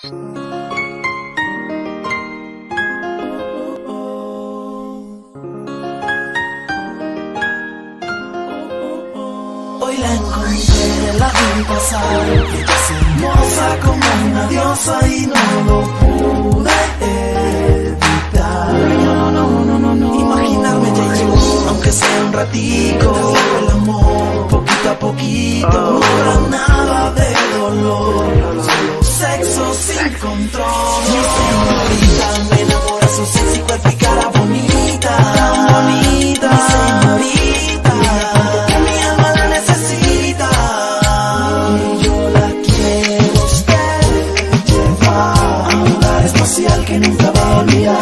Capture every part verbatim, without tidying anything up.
Hoy la encontré, la vi pasar, ella es hermosa como una diosa y no lo pude evitar. No, no, no, no, no. Imaginarme ya yo, aunque sea un ratico, el amor poquito a poquito, no habrá nada de dolor, solo sexo sin control. Mi señorita me enamora su sexy cuerpo y cara bonita, tan bonita. Mi señorita, que mi alma la necesita y yo la quiero a usted llevar a un lugar especial que nunca va a olvidar.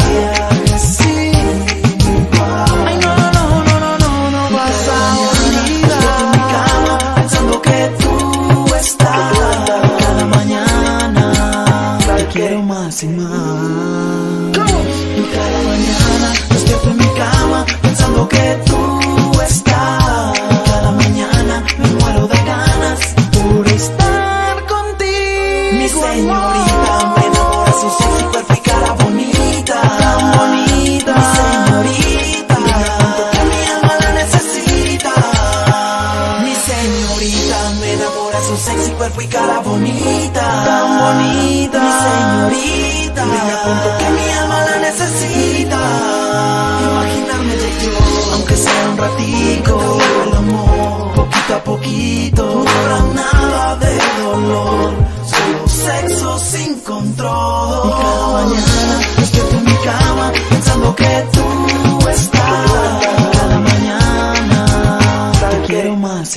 Y más. Y cada mañana despierto en mi cama pensando que tú estás. Y cada mañana me muero de ganas por estar contigo. Mi señorita me enamora su sexy cuerpo y cara bonita, tan bonita. Mi señorita, tanto que mi alma la necesita. Mi señorita me enamora su sexy cuerpo y cara bonita, tan bonita. Mi señorita, venga pronto que mi alma la necesita. Imaginarme de yo, aunque sea un ratico, el amor poquito a poquito, no habrá nada de dolor, solo sexo sin control. Y cada mañana despierto en mi cama pensando que tú estás. Y cada mañana te quiero más y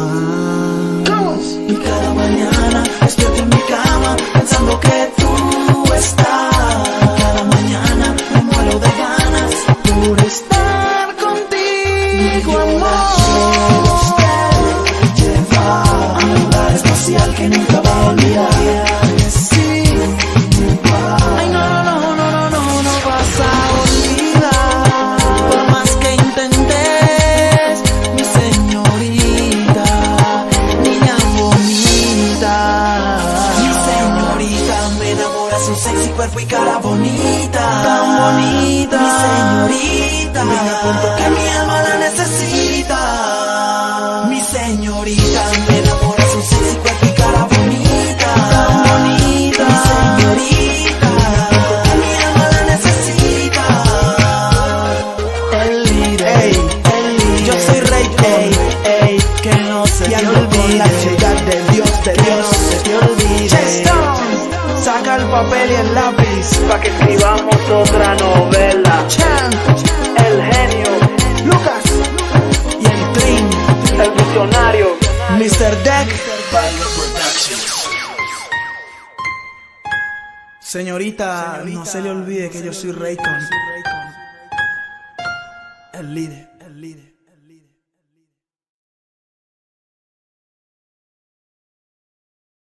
más. Y cada mañana despierto en mi cama pensando que tú estás. Cada mañana me muero de ganas por estar contigo, amor. Usted lleva a un lugar especial que nunca va a olvidar. Sí. Ay, no, no, no, no, no, no, no vas a olvidar. Por más que intentes, mi señorita, niña bonita. Mi señorita me enamora su sexy cuerpo y cara bonita, tan bonita. Mi señorita, venga pronto que mi alma la necesita. Mi señorita me enamora su sexy cuerpo y cara bonita, tan bonita. Mi señorita, venga pronto que mi alma la necesita. El líder, ey, el líder. Yo soy Rey, ey, ey, que no se te olvide la ciudad de Dios, de Dios, no se te olvide. Saca el papel y el lápiz pa' que escribamos otra novela. Chan, el genio, Lucas y el Trin, el visionario, mister Deck. Señorita, no se le olvide que yo soy Raycon, el líder, el líder.